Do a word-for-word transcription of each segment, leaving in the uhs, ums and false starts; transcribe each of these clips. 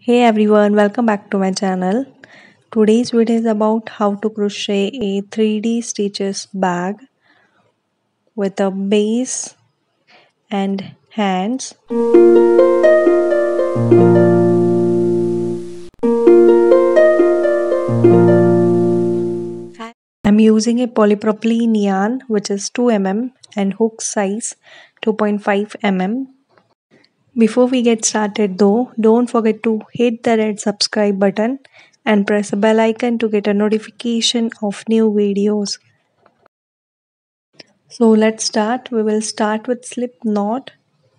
Hey everyone, welcome back to my channel. Today's video is about how to crochet a three D stitches bag with a base and hands. I'm using a polypropylene yarn which is two millimeters and hook size two point five millimeters. Before we get started though, don't forget to hit the red subscribe button and press the bell icon to get a notification of new videos. So let's start. We will start with slip knot.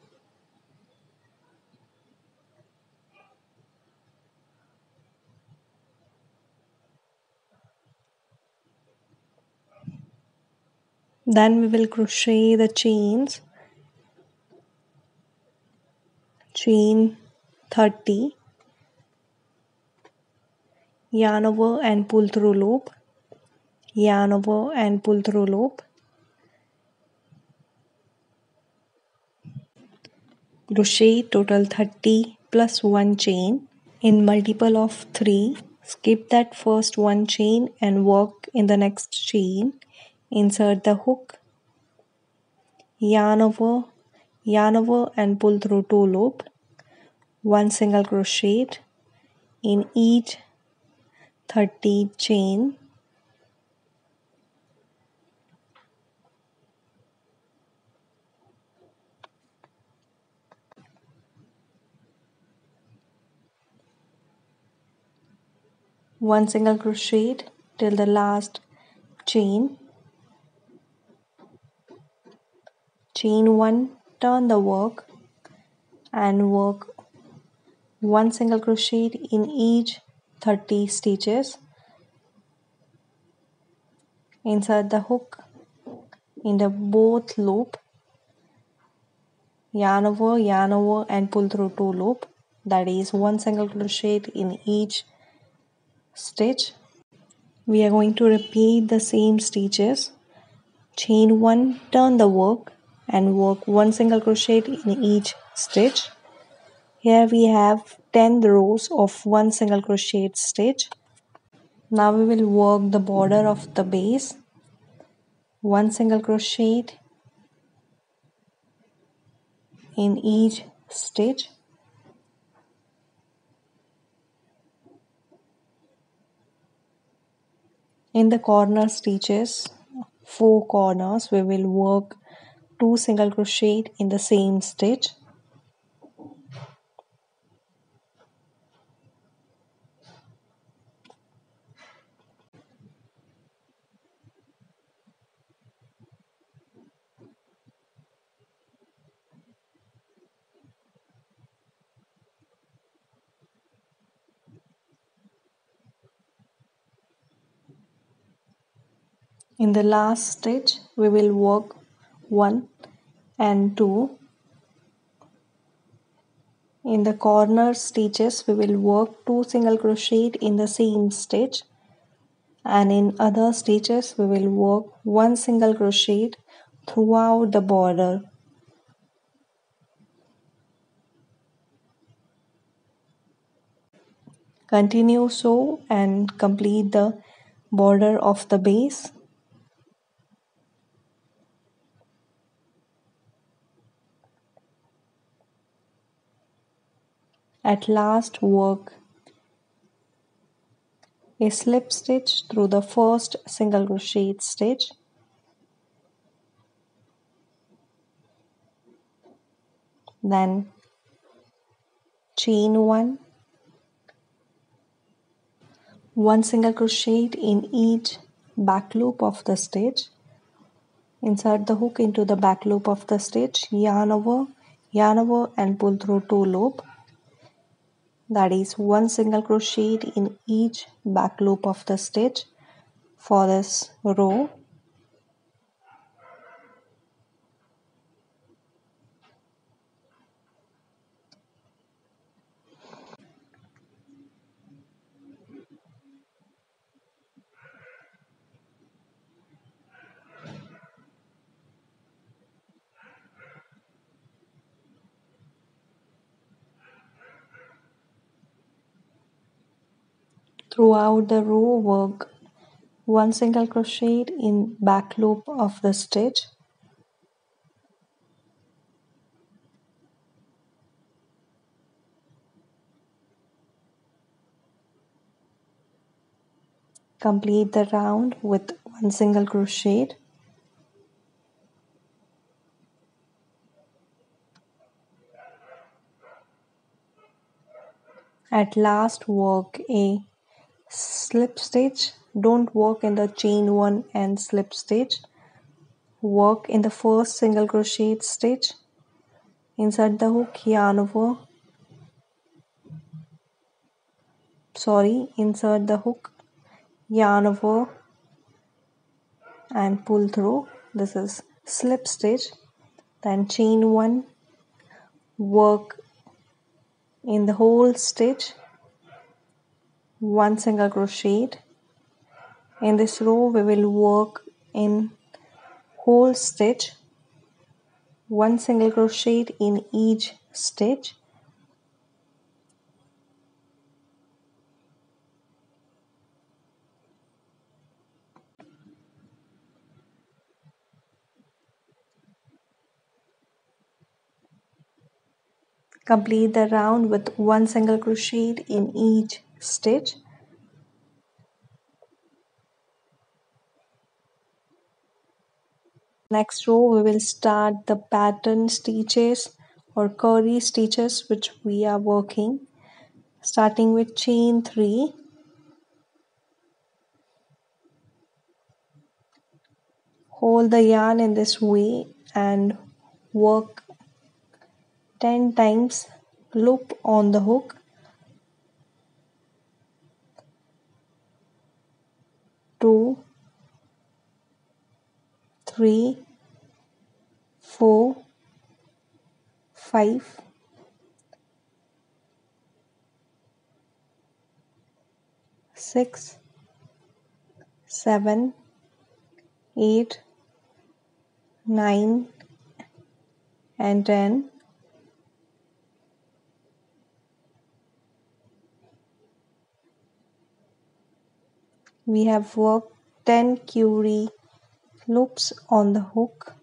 Then we will crochet the chains. Chain thirty. Yarn over and pull through loop. Yarn over and pull through loop. Crochet total thirty plus one chain in multiple of three. Skip that first one chain and work in the next chain. Insert the hook. Yarn over, yarn over and pull through two loop. One single crochet in each thirty chain. One single crochet till the last chain. Chain one, turn the work and work one single crochet in each thirty stitches. Insert the hook in the both loop. Yarn over, yarn over and pull through two loop. That is one single crochet in each stitch. We are going to repeat the same stitches. Chain one, turn the work and work one single crochet in each stitch. Here we have ten rows of one single crochet stitch. Now we will work the border of the base. One single crochet in each stitch. In the corner stitches, four corners, we will work two single crochet in the same stitch. In the last stitch, we will work one and two. In the corner stitches, we will work two single crochet in the same stitch, and in other stitches, we will work one single crochet throughout the border. Continue so and complete the border of the base. At last, work a slip stitch through the first single crochet stitch. Then chain one, one single crochet in each back loop of the stitch. Insert the hook into the back loop of the stitch, yarn over, yarn over and pull through two loop. That is one single crochet in each back loop of the stitch for this row. Throughout the row, work one single crochet in back loop of the stitch. Complete the round with one single crochet. At last, work a slip stitch. Don't work in the chain one and slip stitch. Work in the first single crochet stitch. Insert the hook, yarn over. Sorry, insert the hook, yarn over and pull through. This is slip stitch. Then chain one, work in the whole stitch, one single crochet. In this row we will work in whole stitch, one single crochet in each stitch. Complete the round with one single crochet in each stitch. Next row we will start the pattern stitches or curly stitches which we are working, starting with chain three. Hold the yarn in this way and work ten times loop on the hook. Two, three, four, five, six, seven, eight, nine, and ten. We have worked ten curry loops on the hook.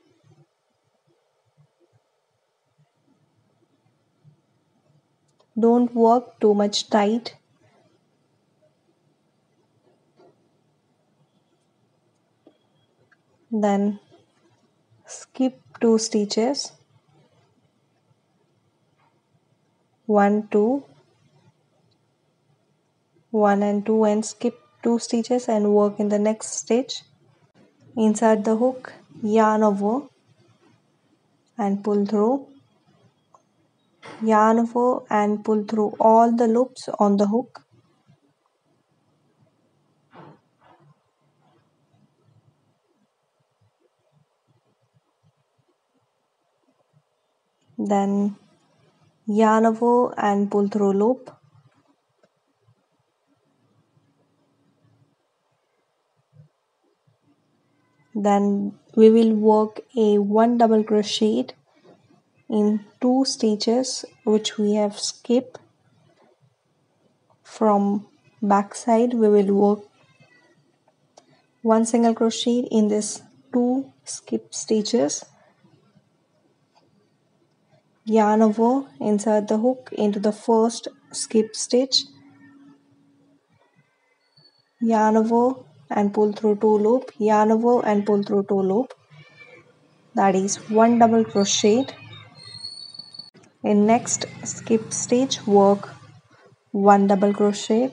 Don't work too much tight. Then skip two stitches. One, two, one and two, and skip two stitches and work in the next stitch. Insert the hook, yarn over and pull through. Yarn over and pull through all the loops on the hook. Then yarn over and pull through loop. Then we will work a one double crochet in two stitches which we have skipped. From back side we will work one single crochet in this two skip stitches. Yarn over, insert the hook into the first skip stitch. Yarn over and pull through two loop. Yarn over and pull through two loop. That is one double crochet. In next skip stitch work one double crochet.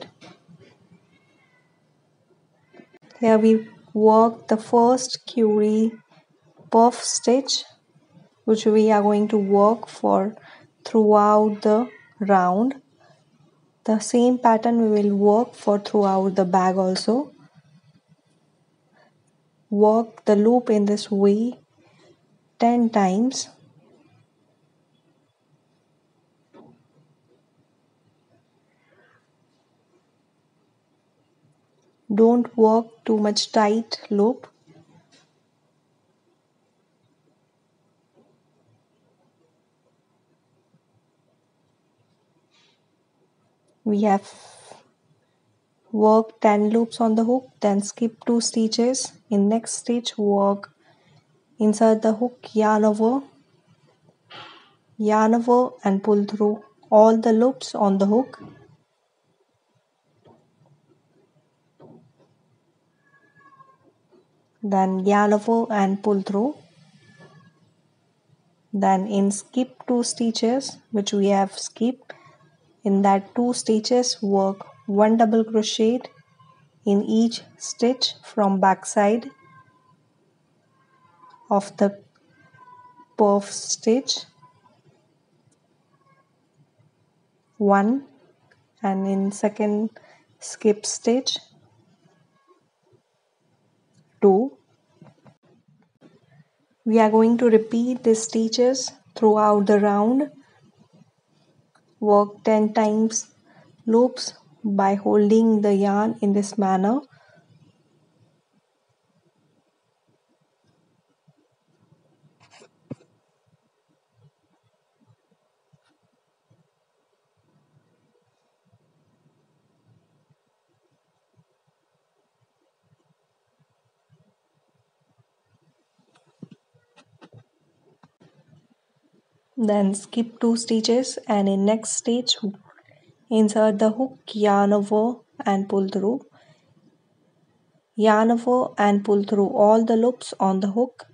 Here we work the first curry puff stitch which we are going to work for throughout the round. The same pattern we will work for throughout the bag also. Work the loop in this way ten times. Don't work too much tight loop. We have work ten loops on the hook, then skip two stitches. In next stitch, work insert the hook, yarn over, yarn over and pull through all the loops on the hook. Then yarn over and pull through. Then in skip two stitches, which we have skipped, in that two stitches work one double crochet in each stitch from back side of the puff stitch, one, and in second skip stitch, two. We are going to repeat these stitches throughout the round. Work ten times loops by holding the yarn in this manner. Then skip two stitches and in next stitch insert the hook, yarn over and pull through. Yarn over and pull through all the loops on the hook.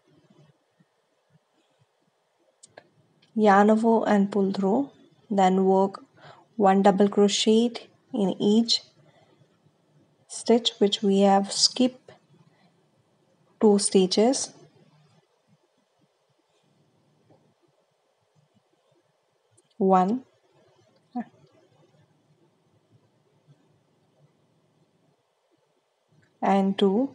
Yarn over and pull through. Then work one double crochet in each stitch, which we have skipped two stitches. One, and two.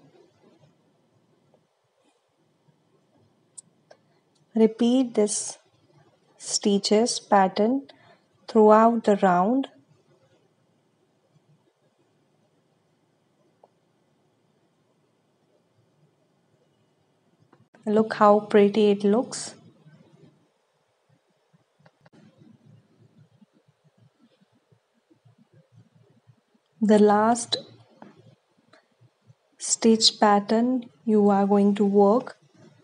Repeat this stitches pattern throughout the round. Look how pretty it looks. The last stitch pattern you are going to work.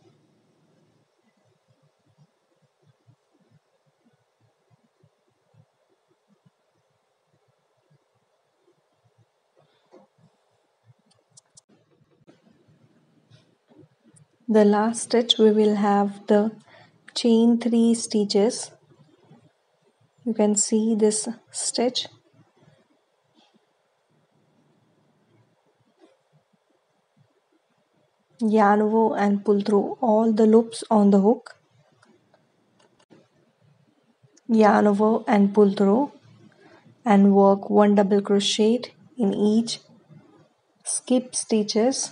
The last stitch we will have the chain three stitches. You can see this stitch. Yarn over and pull through all the loops on the hook. Yarn over and pull through and work one double crochet in each skip stitches,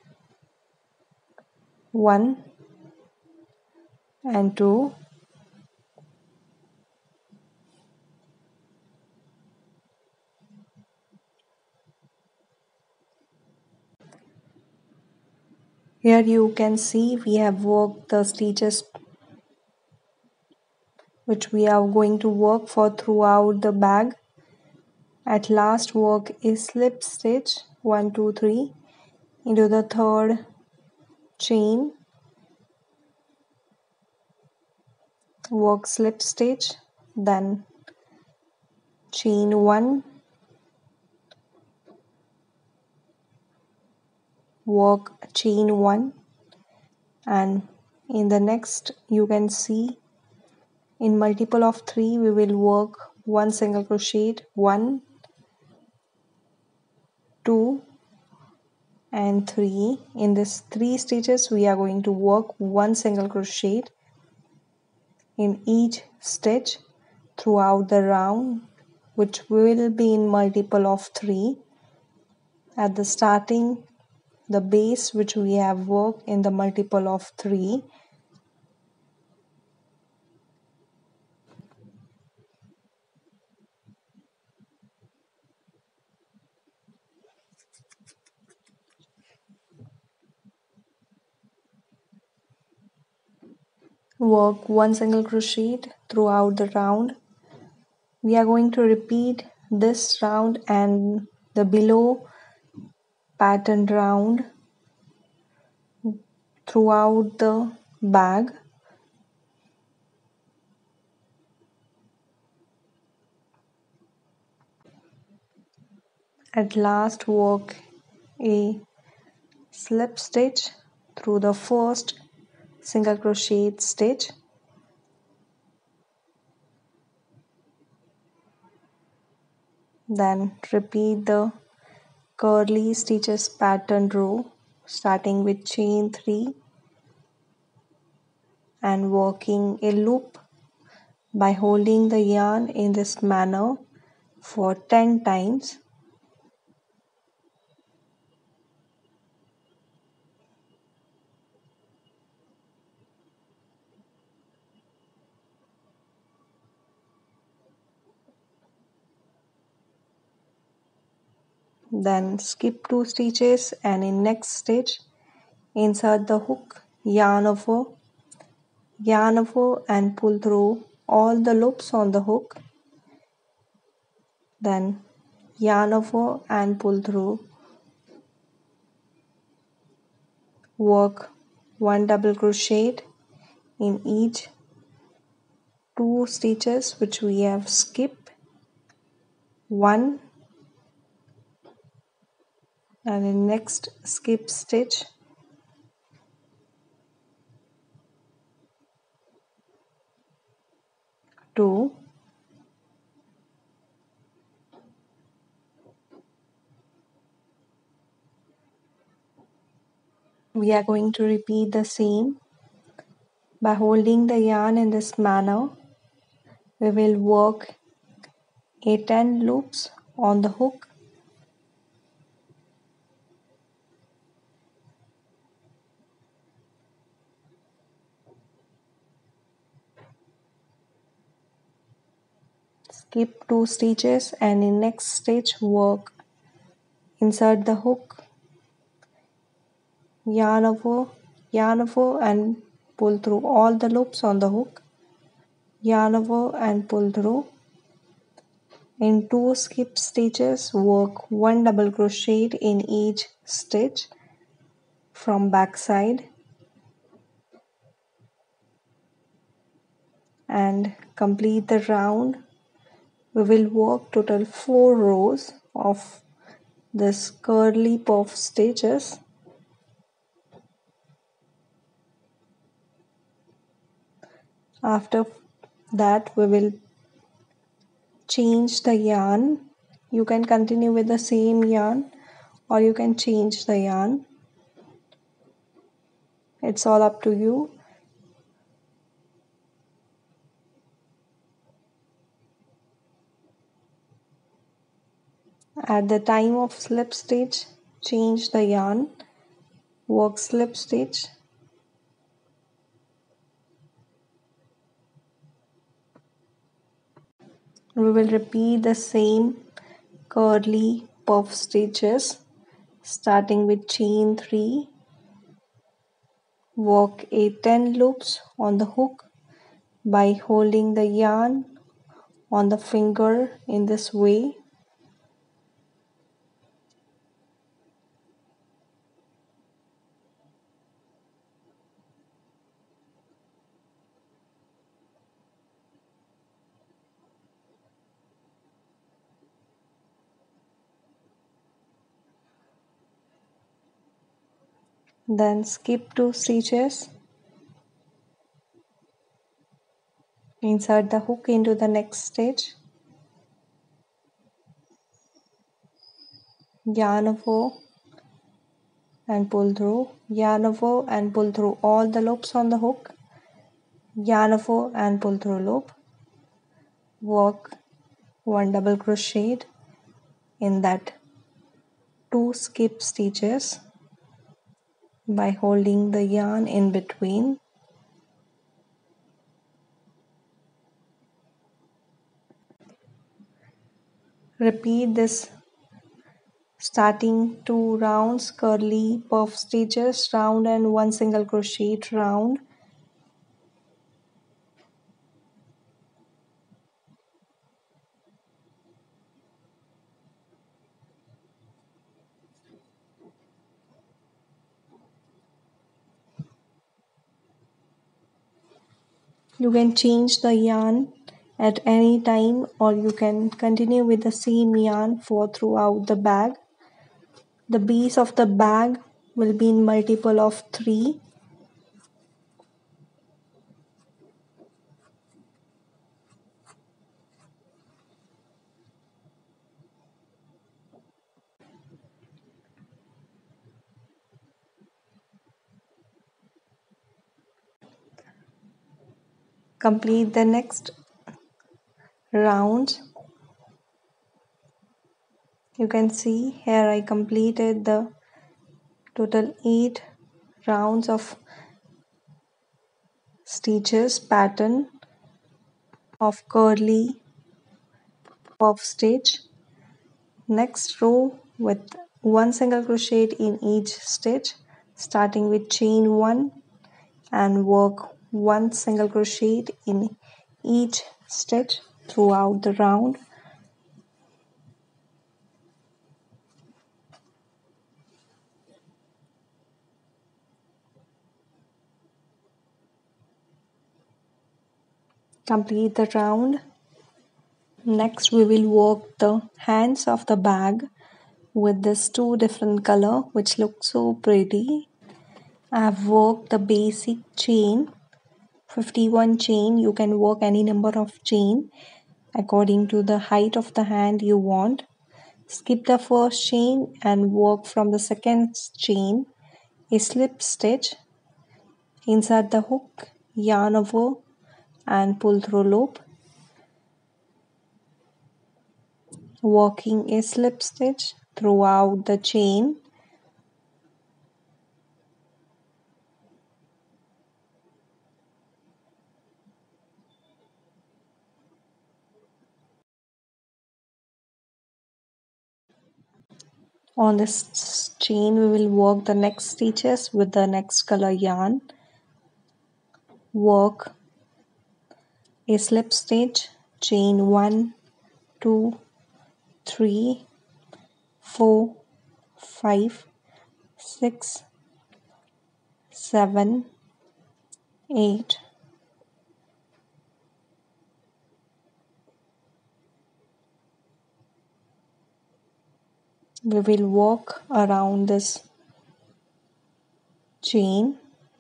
one and two. Here you can see we have worked the stitches which we are going to work for throughout the bag. At last work a slip stitch, one, two, three, into the third chain. Work slip stitch, then chain one, work chain one, and in the next you can see in multiple of three we will work one single crochet, one, two and three. In this three stitches we are going to work one single crochet in each stitch throughout the round, which will be in multiple of three. At the starting, the base which we have worked in the multiple of three. Work one single crochet throughout the round. We are going to repeat this round and the below pattern round throughout the bag. At last, work a slip stitch through the first single crochet stitch. Then repeat the curly stitches pattern row starting with chain three and working a loop by holding the yarn in this manner for ten times. Then skip two stitches and in next stitch insert the hook, yarn over, yarn over and pull through all the loops on the hook. Then yarn over and pull through. Work one double crochet in each two stitches which we have skipped. One and in next skip stitch two. We are going to repeat the same by holding the yarn in this manner. We will work a ten loops on the hook. Skip two stitches and in next stitch work, insert the hook, yarn over, yarn over and pull through all the loops on the hook, yarn over and pull through. In two skip stitches work one double crochet in each stitch from back side and complete the round. We will work total four rows of this curly puff stitches. After that we will change the yarn. You can continue with the same yarn or you can change the yarn. It's all up to you. At the time of slip stitch, change the yarn, work slip stitch. We will repeat the same curly puff stitches starting with chain three. Work a ten loops on the hook by holding the yarn on the finger in this way. Then skip two stitches, insert the hook into the next stitch, yarn over and pull through, yarn over and pull through all the loops on the hook, yarn over and pull through loop, work one double crochet in that two skip stitches by holding the yarn in between. Repeat this starting two rounds curly puff stitches round and one single crochet round. You can change the yarn at any time, or you can continue with the same yarn for throughout the bag. The base of the bag will be in multiple of three. Complete the next round. You can see here I completed the total eight rounds of stitches pattern of curly puff stitch. Next row with one single crochet in each stitch, starting with chain one, and work one single crochet in each stitch throughout the round. Complete the round. Next we will work the hands of the bag with this two different color which look so pretty. I have worked the basic chain, fifty-one chain. You can work any number of chain according to the height of the hand you want. Skip the first chain and work from the second chain a slip stitch, insert the hook, yarn over and pull through loop, working a slip stitch throughout the chain. On this chain we will work the next stitches with the next color yarn. Work a slip stitch, chain one, two, three, four, five, six, seven, eight. We will walk around this chain.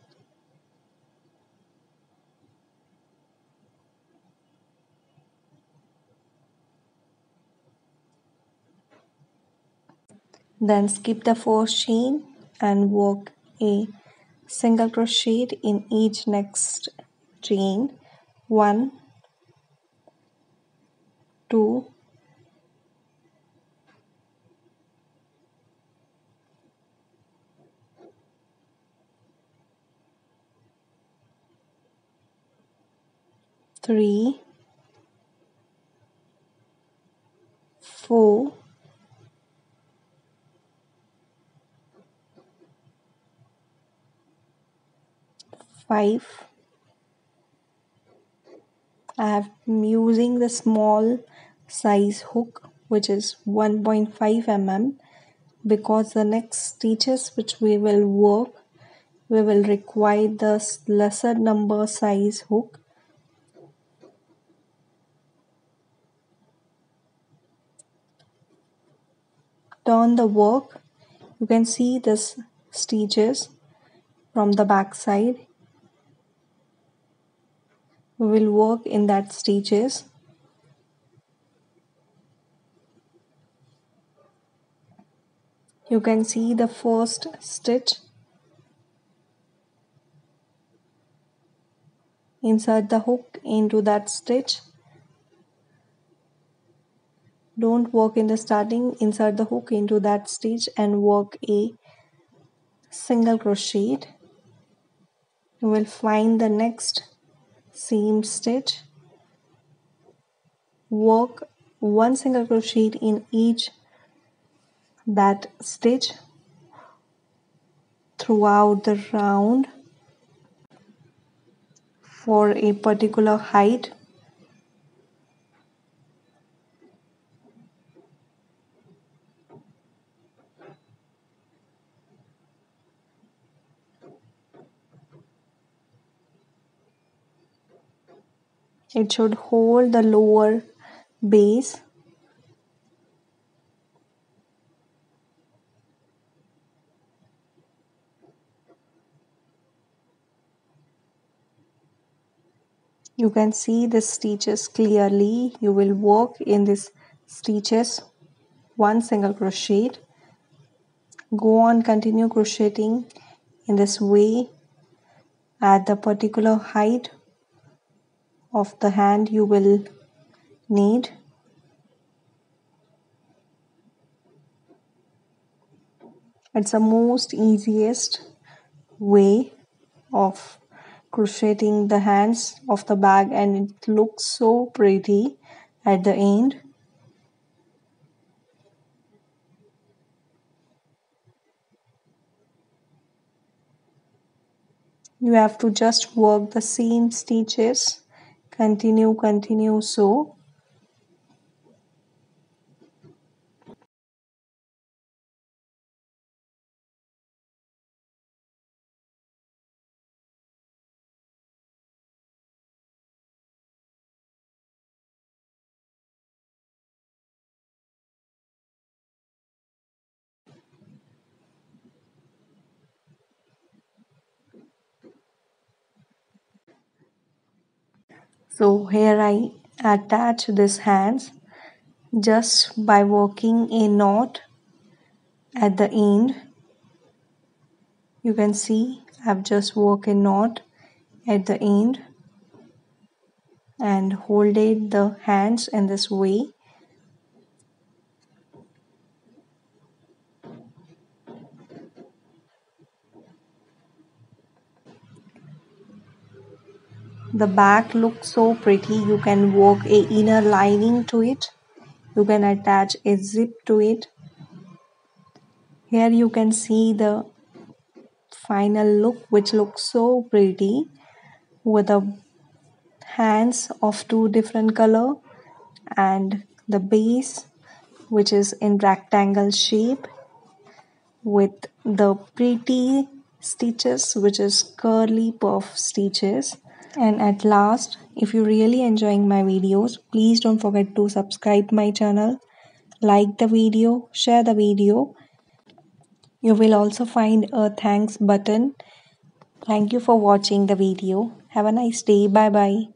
Then skip the first chain and work a single crochet in each next chain. One, two, three, four, five. I am using the small size hook which is one point five millimeters because the next stitches which we will work we will require the lesser number size hook. Turn the work. You can see this stitches from the back side. We will work in that stitches. You can see the first stitch. Insert the hook into that stitch. Don't work in the starting, insert the hook into that stitch and work a single crochet. You will find the next seam stitch. Work one single crochet in each that stitch throughout the round for a particular height. It should hold the lower base. You can see the stitches clearly. You will work in these stitches one single crochet. Go on, continue crocheting in this way at the particular height of the hand you will need. It's the most easiest way of crocheting the hands of the bag, and it looks so pretty at the end. You have to just work the same stitches, continue continue so. So here I attach this hands just by working a knot at the end. You can see I've just worked a knot at the end and holded the hands in this way. The back looks so pretty. You can work a inner lining to it. You can attach a zip to it. Here you can see the final look, which looks so pretty with the hands of two different color and the base which is in rectangle shape with the pretty stitches which is curly puff stitches. And at last, if you're really enjoying my videos, please don't forget to subscribe my channel, like the video, share the video. You will also find a thanks button. Thank you for watching the video. Have a nice day. Bye bye.